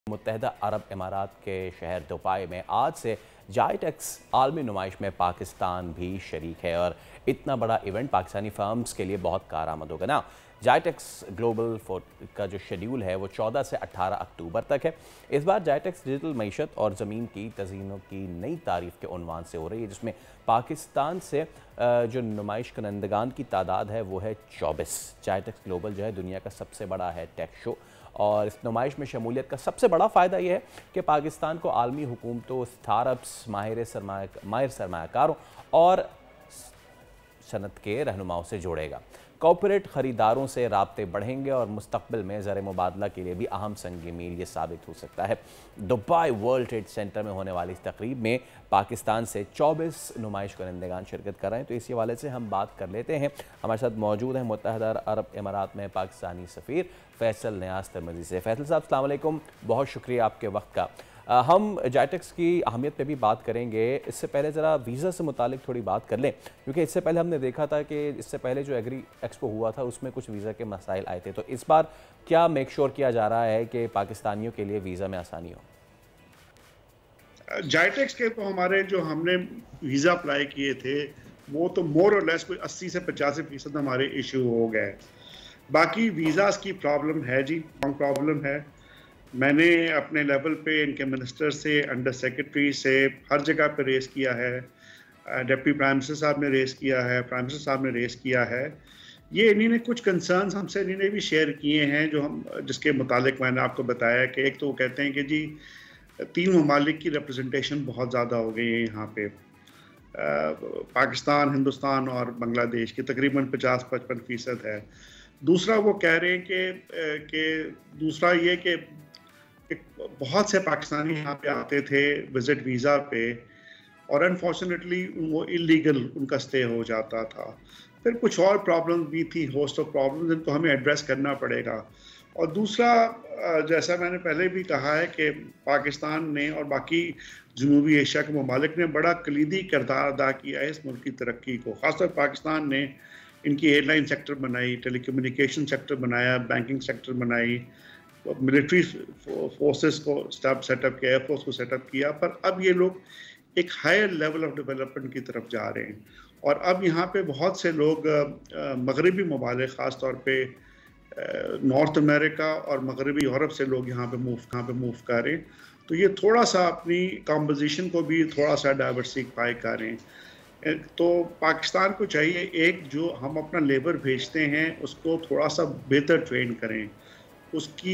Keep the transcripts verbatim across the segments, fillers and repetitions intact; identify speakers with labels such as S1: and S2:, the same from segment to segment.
S1: मुत्तहदा अरब इमारात के शहर दुबई में आज से जाइटेक्स आलमी नुमाइश में पाकिस्तान भी शरीक है और इतना बड़ा इवेंट पाकिस्तानी फर्म्स के लिए बहुत कारआमद होगा ना। जाइटेक्स ग्लोबल फोर का जो शेड्यूल है वो चौदह से अठारह अक्टूबर तक है। इस बार जाइटेक्स डिजिटल मईशत और ज़मीन की तज़ीनों की नई तारीफ़ के उन्वान से हो रही है, जिसमें पाकिस्तान से जो नुमाइश करंदगान की तादाद है वो है चौबीस। जाइटेक्स ग्लोबल जो है दुनिया का सबसे बड़ा है टेक शो और इस नुमाइश में शमूलियत का सबसे बड़ा फ़ायदा यह है कि पाकिस्तान को आलमी हुकूमतों, स्टार्टअप्स, माहिर सरमाया माहिर सरमायाकारों और सनत के रहनुमाओं से जोड़ेगा। कॉर्पोरेट ख़रीदारों से राब्ते बढ़ेंगे और मुस्तक़बिल में ज़र मुबादला के लिए भी अहम संग मील ये साबित हो सकता है। दुबई वर्ल्ड ट्रेड सेंटर में होने वाली इस तकरीब में पाकिस्तान से चौबीस नुमाइश करंदगान शिरकत कर रहे हैं, तो इसी हवाले से हम बात कर लेते हैं। हमारे साथ मौजूद हैं मुत्तहदा अरब इमारात में पाकिस्तानी सफ़ीर फैसल नियाज़ तिरमिज़ी से। फैसल साहब अस्सलाम वालेकुम, बहुत शुक्रिया आपके वक्त का। हम जाइटेक्स की अहमियत पे भी बात करेंगे। इससे पहले ज़रा वीज़ा से मुतालिक थोड़ी बात कर लें, क्योंकि इससे पहले हमने देखा था कि इससे पहले जो एग्री एक्सपो हुआ था उसमें कुछ वीज़ा के मसाइल आए थे, तो इस बार क्या मेक श्योर किया जा रहा है कि पाकिस्तानियों के लिए वीज़ा में आसानी हो?
S2: जाइटेक्स के तो हमारे जो हमने वीज़ा अप्लाई किए थे वो तो मोर और लेस कोई अस्सी से पचासी फीसद हमारे इशू हो गए। बाकी वीज़ास की प्रॉब्लम है जी, प्रॉब्लम है। मैंने अपने लेवल पे इनके मिनिस्टर से, अंडर सेक्रेटरी से हर जगह पे रेस किया है। डिप्टी प्राइम मिनिस्टर साहब ने रेस किया है, प्राइम मिनिस्टर साहब ने रेस किया है। ये इन्हीं ने कुछ कंसर्न्स हमसे इन्हीं ने भी शेयर किए हैं, जो हम जिसके मुतालिक मैंने आपको बताया कि एक तो वो कहते हैं कि जी तीन ममालिक की रिप्रेजेंटेशन बहुत ज़्यादा हो गई है यहाँ पे, पाकिस्तान, हिंदुस्तान और बांग्लादेश की तकरीबन पचास पचपन फीसद है। दूसरा वो कह रहे हैं कि कि दूसरा ये कि बहुत से पाकिस्तानी यहाँ पे आते थे विजिट वीज़ा पे और अनफॉर्चुनेटली वो इलीगल उनका स्टे हो जाता था। फिर कुछ और प्रॉब्लम भी थी, होस्ट ऑफ प्रॉब्लम, जिनको हमें एड्रेस करना पड़ेगा। और दूसरा, जैसा मैंने पहले भी कहा है कि पाकिस्तान ने और बाकी जनूबी एशिया के ममालिक ने बड़ा कलीदी किरदार अदा किया है इस मुल्क की तरक्की को। ख़ासतौर पाकिस्तान ने इनकी एयरलाइन सेक्टर बनाई, टेलीकम्युनिकेशन सेक्टर बनाया, बैंकिंग सेक्टर बनाई, मिलिट्री फोर्सेस को सेटअप किया, एयरफोर्स को सेटअप किया। पर अब ये लोग एक हायर लेवल ऑफ डेवलपमेंट की तरफ जा रहे हैं और अब यहाँ पे बहुत से लोग मगरबी ममालिक, ख़ास तौर पे नॉर्थ अमेरिका और मगरबी यूरोप से लोग यहाँ पे मूव यहाँ पे मूव कर रहे हैं। तो ये थोड़ा सा अपनी कॉम्पोजिशन को भी थोड़ा सा डाइवर्सिफाई करें। तो पाकिस्तान को चाहिए, एक जो हम अपना लेबर भेजते हैं उसको थोड़ा सा बेहतर ट्रेन करें, उसकी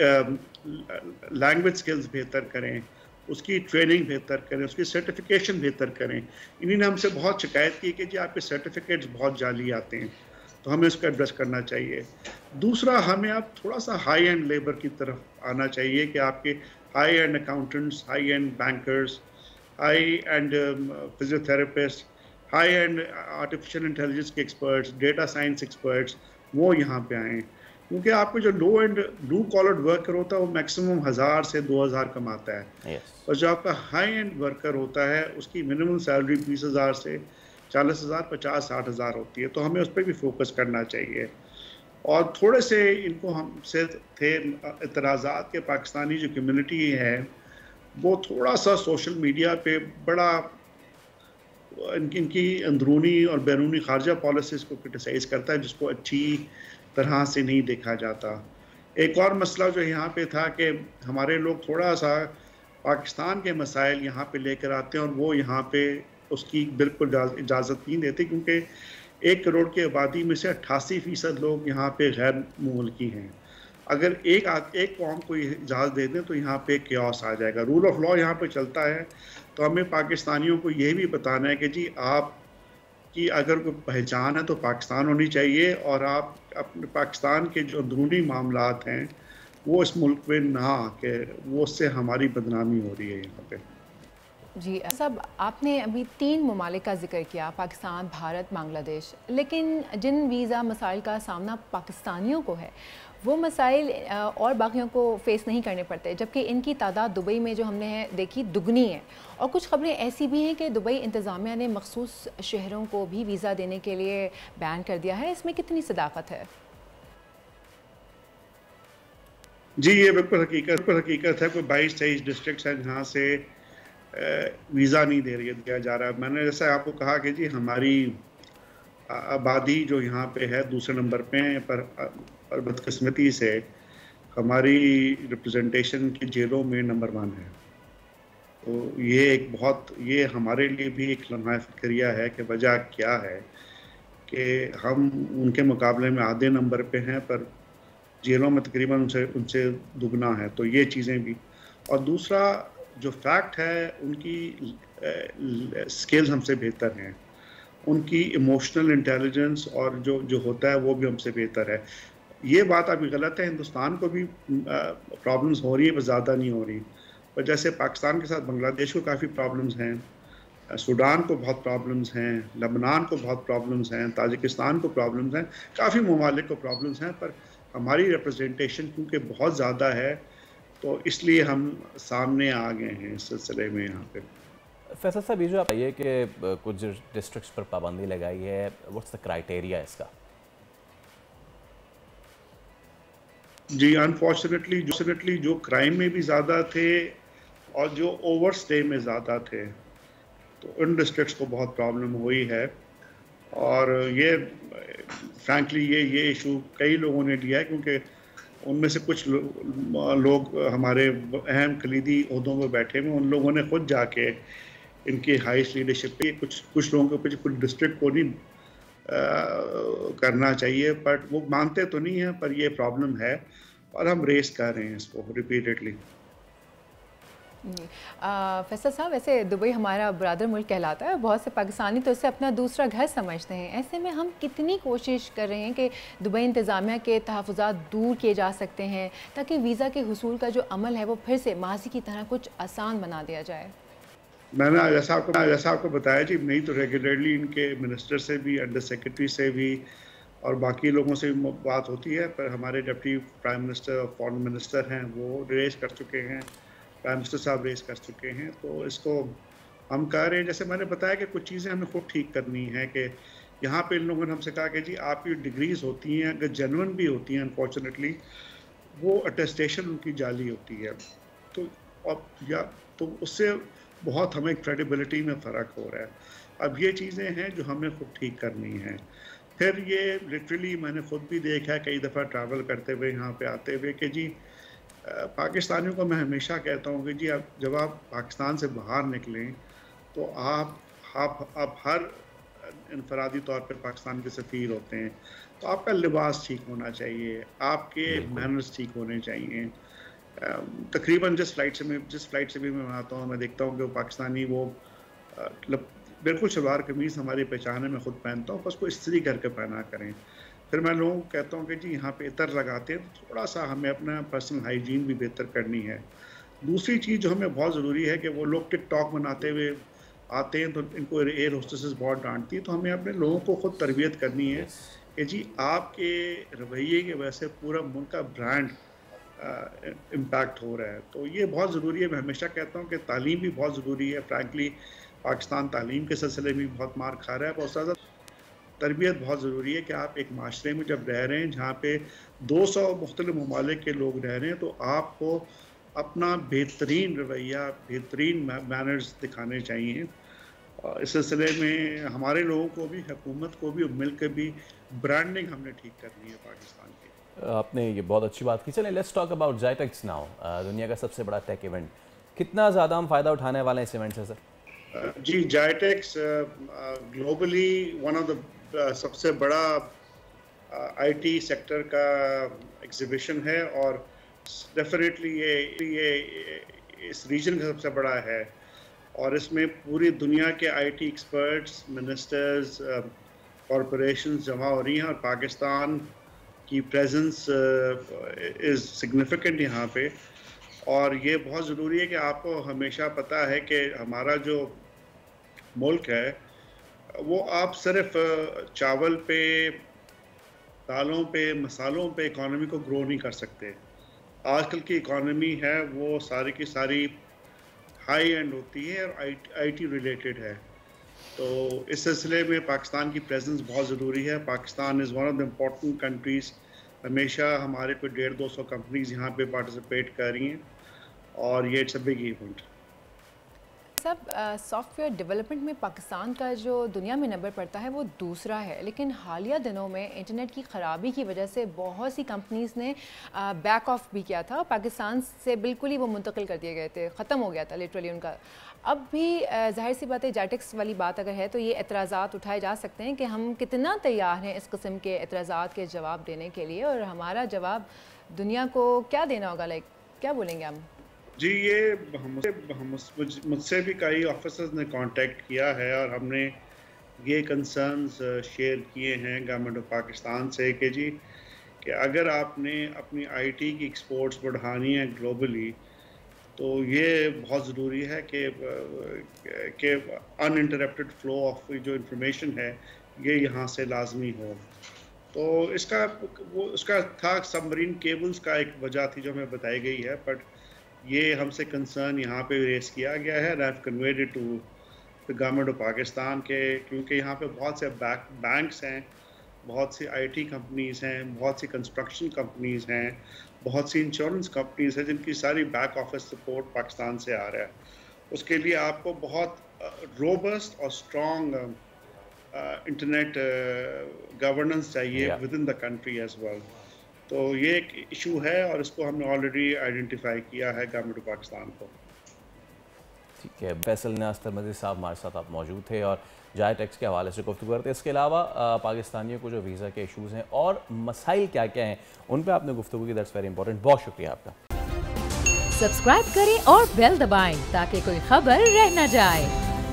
S2: लैंग्वेज स्किल्स बेहतर करें, उसकी ट्रेनिंग बेहतर करें, उसकी सर्टिफिकेशन बेहतर करें। इन्हीं ने हमसे बहुत शिकायत की कि जी आपके सर्टिफिकेट्स बहुत जाली आते हैं, तो हमें उसको एड्रेस करना चाहिए। दूसरा, हमें अब थोड़ा सा हाई एंड लेबर की तरफ आना चाहिए कि आपके high end accountants, high end bankers, high end physiotherapist, high end artificial intelligence के एक्सपर्ट्स, डेटा साइंस एक्सपर्ट्स, वो यहाँ पे आएँ। क्योंकि आपको जो low end blue collar worker होता है वो मैक्सिमम हज़ार से दो हज़ार कमाता है। yes. और जो आपका हाई एंड वर्कर होता है उसकी मिनिमम सैलरी बीस हज़ार से चालीस हज़ार, पचास साठ हज़ार होती है। तो हमें उस पर भी फोकस करना चाहिए। और थोड़े से इनको हमसे थे इतराज़ात के पाकिस्तानी जो कम्युनिटी है वो थोड़ा सा सोशल मीडिया पे बड़ा इनकी इनकी अंदरूनी और बैरूनी खारजा पॉलिसीज़ को क्रिटिसाइज़ करता है, जिसको अच्छी तरह से नहीं देखा जाता। एक और मसला जो यहाँ पे था कि हमारे लोग थोड़ा सा पाकिस्तान के मसाइल यहाँ पे लेकर आते हैं और वो यहाँ पे उसकी बिल्कुल इजाज़त नहीं देते, क्योंकि एक करोड़ की आबादी में से अट्ठासी फीसद लोग यहाँ पे गैर मुल्की हैं। अगर एक एक कौम को इजाज़त दे दें तो यहाँ पे क्यास आ जाएगा। रूल ऑफ लॉ यहाँ पे चलता है, तो हमें पाकिस्तानियों को ये भी बताना है कि जी आप कि अगर कोई पहचान है तो पाकिस्तान होनी चाहिए और आप अपने पाकिस्तान के जो अंदरूनी मामलात हैं वो इस मुल्क में ना कि वो उससे हमारी बदनामी हो रही है यहाँ पे।
S3: जी सब आपने अभी तीन ममालिक का जिक्र किया, पाकिस्तान, भारत, बांग्लादेश, लेकिन जिन वीज़ा मसाइल का सामना पाकिस्तानियों को है वो मसाइल और बाकियों को फेस नहीं करने पड़ते, जबकि इनकी तादाद दुबई में जो हमने देखी दुगनी है। और कुछ खबरें ऐसी भी हैं कि दुबई इंतज़ामिया ने मखसूस शहरों को भी वीज़ा देने के लिए बैन कर दिया है। इसमें कितनी सदाकत है?
S2: जी, ये बिल्कुल हकीकत बिल्कुल हकीकत है। कोई बाईस तेईस डिस्ट्रिक्ट्स हैं जहाँ से वीज़ा नहीं दे रही दिया जा रहा है। मैंने जैसे आपको कहा कि जी हमारी आबादी जो यहाँ पे है दूसरे नंबर पे है, पर पर बदकिस्मती से हमारी रिप्रेजेंटेशन की जेलों में नंबर वन है। तो ये एक बहुत ये हमारे लिए भी एक लम्हा फ़िक्रिया है कि वजह क्या है कि हम उनके मुकाबले में आधे नंबर पे हैं, पर जेलों में तकरीबन उनसे उनसे दुगना है। तो ये चीज़ें भी, और दूसरा जो फैक्ट है उनकी स्किल्स हमसे बेहतर हैं, उनकी इमोशनल इंटेलिजेंस और जो जो होता है वो भी हमसे बेहतर है। ये बात अभी गलत है, हिंदुस्तान को भी प्रॉब्लम्स हो रही है पर ज़्यादा नहीं हो रही। पर जैसे पाकिस्तान के साथ बांग्लादेश को काफ़ी प्रॉब्लम्स हैं, सूडान को बहुत प्रॉब्लम्स हैं, लबनान को बहुत प्रॉब्लम्स हैं, ताजिकिस्तान को प्रॉब्लम्स हैं, काफ़ी ममालिक को प्रॉब्लम्स हैं, पर हमारी रिप्रेजेंटेशन क्योंकि बहुत ज़्यादा है तो इसलिए हम सामने आ गए हैं इस सिलसिले में यहाँ पे।
S1: फैसल साहब, ये जो आप ये कि कुछ डिस्ट्रिक्ट्स पर पाबंदी लगाई है, व्हाट्स द क्राइटेरिया इसका?
S2: जी, अनफॉर्चुनेटली जो जो क्राइम में भी ज़्यादा थे और जो ओवर स्टे में ज़्यादा थे, तो उन डिस्ट्रिक्ट्स को बहुत प्रॉब्लम हुई है। और ये फ्रैंकली ये ये इशू कई लोगों ने लिया है, क्योंकि उनमें से कुछ लो, लोग हमारे अहम कलीदी ओहदों में बैठे हुए, उन लोगों ने खुद जाके इनकी हाईएस्ट लीडरशिप पे कुछ कुछ लोगों के कुछ कुछ डिस्ट्रिक्ट को नहीं आ, करना चाहिए, बट वो मानते तो नहीं हैं, पर ये प्रॉब्लम है और हम रेस कर रहे हैं इसको रिपीटेडली।
S3: फैसल साहब, वैसे दुबई हमारा ब्रादर मुल्क कहलाता है, बहुत से पाकिस्तानी तो इसे अपना दूसरा घर समझते हैं। ऐसे में हम कितनी कोशिश कर रहे हैं कि दुबई इंतज़ामिया के तहफ़्फ़ुज़ात दूर किए जा सकते हैं ताकि वीज़ा के हुसूल का जो अमल है वो फिर से माजी की तरह कुछ आसान बना दिया जाए?
S2: मैंने जैसा आपको जैसा आपको बताया जी, नहीं तो रेगुलरली इनके मिनिस्टर से भी, अंडर सेक्रेटरी से भी और बाकी लोगों से भी बात होती है, पर हमारे डिप्टी प्राइम मिनिस्टर और फॉरेन मिनिस्टर हैं वो रेस कर चुके हैं, प्राइम मिनिस्टर साहब रेस कर चुके हैं। तो इसको हम कह रहे हैं, जैसे मैंने बताया कि कुछ चीज़ें हमें खुद ठीक करनी है कि यहाँ पे इन लोगों ने हमसे कहा कि जी आपकी डिग्रीज होती हैं, अगर जेन्युइन भी होती हैं, अनफॉर्चुनेटली वो अटेस्टेशन उनकी जाली होती है, तो और या तो उससे बहुत हमें क्रेडिबिलिटी में फ़र्क हो रहा है। अब ये चीज़ें हैं जो हमें खुद ठीक करनी हैं। फिर ये लिटरली मैंने खुद भी देखा है कई दफ़ा ट्रैवल करते हुए यहाँ पे आते हुए कि जी पाकिस्तानियों को मैं हमेशा कहता हूँ कि जी आप जब आप पाकिस्तान से बाहर निकलें तो आप आप आप हर इनफरादी तौर पर पाकिस्तान के सफ़ीर होते हैं, तो आपका लिबास ठीक होना चाहिए, आपके मैनर्स ठीक होने चाहिए। तकरीबन जिस फ्लाइट से मैं जिस फ्लाइट से भी मैं आता हूँ, मैं देखता हूँ कि वो पाकिस्तानी वो मतलब बिल्कुल शलवार कमीज़ हमारी पहचान है, मैं खुद पहनता हूँ, बस को इस्त्री करके पहना करें। फिर मैं लोगों को कहता हूँ कि जी यहाँ पे इतर लगाते हैं तो थोड़ा सा हमें अपना पर्सनल हाइजीन भी बेहतर करनी है। दूसरी चीज़ जो हमें बहुत ज़रूरी है कि वो लोग टिकटॉक बनाते हुए आते हैं तो इनको एयर होस्टेसेस बहुत डांटती है, तो हमें अपने लोगों को खुद तरबियत करनी है कि जी आपके रवैये की वजह से पूरा मुल्क का ब्रांड इम्पैक्ट हो रहा है। तो ये बहुत ज़रूरी है। मैं हमेशा कहता हूँ कि तालीम भी बहुत ज़रूरी है। फ्रैंकली पाकिस्तान तालीम के सिलसिले में बहुत मार खा रहा है, बहुत ज़्यादा तरबियत बहुत ज़रूरी है कि आप एक माशरे में जब रह रहे हैं जहाँ पे दो सौ मुख्तलिफ ममालिक के लोग रह रहे हैं, तो आपको अपना बेहतरीन रवैया, बेहतरीन मैनर्स दिखाने चाहिए। इस सिलसिले में हमारे लोगों को भी, हुकूमत को भी और मिल के भी ब्रांडिंग हमने ठीक करनी है पाकिस्तान की।
S1: आपने ये बहुत अच्छी बात की। चलें let's talk about GITEX now. दुनिया का सबसे बड़ा टेक इवेंट, कितना ज़्यादा हम फ़ायदा उठाने वाले हैं इस इवेंट से सर?
S2: जी, GITEX globally one of the सबसे बड़ा आईटी सेक्टर का एग्जीबिशन है और डेफिनेटली ये ये इस रीजन का सबसे बड़ा है और इसमें पूरी दुनिया के आईटी एक्सपर्ट्स, मिनिस्टर्स, कॉरपोरेशंस जमा हो रही हैं और पाकिस्तान की प्रेजेंस इज़ सिग्निफिकेंट यहाँ पे। और ये बहुत ज़रूरी है कि आपको हमेशा पता है कि हमारा जो मुल्क है वो आप सिर्फ चावल पे, दालों पे, मसालों पे इकॉनमी को ग्रो नहीं कर सकते। आजकल की इकॉनमी है वो सारी की सारी हाई एंड होती है और आईटी रिलेटेड है। तो इस सिलसिले में पाकिस्तान की प्रेजेंस बहुत ज़रूरी है। Pakistan is one of the important countries हमेशा हमारे कोई डेढ़ दो सौ कंपनीज यहाँ पे पार्टिसिपेट कर रही हैं और ये इट्स अ बिग इवेंट।
S3: सब सॉफ्टवेयर डेवलपमेंट में पाकिस्तान का जो दुनिया में नंबर पड़ता है वो दूसरा है, लेकिन हालिया दिनों में इंटरनेट की ख़राबी की वजह से बहुत सी कंपनीज़ ने बैक ऑफ भी किया था और पाकिस्तान से बिल्कुल ही वो मुंतकिल कर दिए गए थे, ख़त्म हो गया था लिटरली उनका। अब भी जाहिर सी बात है, जाइटेक्स वाली बात अगर है तो ये एतराज़ात उठाए जा सकते हैं कि हम कितना तैयार हैं इस किस्म के एतराज़ात के जवाब देने के लिए, और हमारा जवाब दुनिया को क्या देना होगा, लाइक क्या बोलेंगे हम?
S2: जी, ये हमसे हम मुझसे भी कई ऑफिसर्स ने कांटेक्ट किया है और हमने ये कंसर्न्स शेयर किए हैं गवर्नमेंट ऑफ पाकिस्तान से कि जी कि अगर आपने अपनी आईटी की एक्सपोर्ट्स बढ़ानी है ग्लोबली तो ये बहुत ज़रूरी है कि कि अनइंटरप्टेड फ्लो ऑफ जो इंफॉर्मेशन है ये यहाँ से लाजमी हो। तो इसका वो उसका था सबमरीन केबल्स का एक वजह थी जो हमें बताई गई है, बट ये हमसे कंसर्न यहाँ पे रेस किया गया है। I have conveyed it to the government of Pakistan के, क्योंकि यहाँ पे बहुत से बैंक बैंक्स हैं, बहुत सी आईटी कंपनीज़ हैं, बहुत सी कंस्ट्रक्शन कंपनीज़ हैं, बहुत सी इंश्योरेंस कंपनीज़ हैं जिनकी सारी बैक ऑफिस सपोर्ट पाकिस्तान से आ रहा है। उसके लिए आपको बहुत रोबस्ट और स्ट्रॉन्ग इंटरनेट गवर्नेंस चाहिए within the country as well. तो ये एक इशू है और इसको हमने ऑलरेडी आइडेंटिफाई किया है गवर्नमेंट ऑफ पाकिस्तान को।
S1: ठीक है, फैसल नियाज़ तरमज़ी साहब हमारे साथ आप मौजूद थे और जाइटेक्स के हवाले से गुफ्तगू करते हैं। इसके अलावा पाकिस्तानियों को जो वीज़ा के इशूज़ हैं और मसाइल क्या क्या हैं उन पर आपने गुफ्तगू की, दैट्स वेरी इंपॉर्टेंट। बहुत शुक्रिया आपका।
S4: सब्सक्राइब करें और बेल दबाएं ताकि कोई खबर रह न जाए।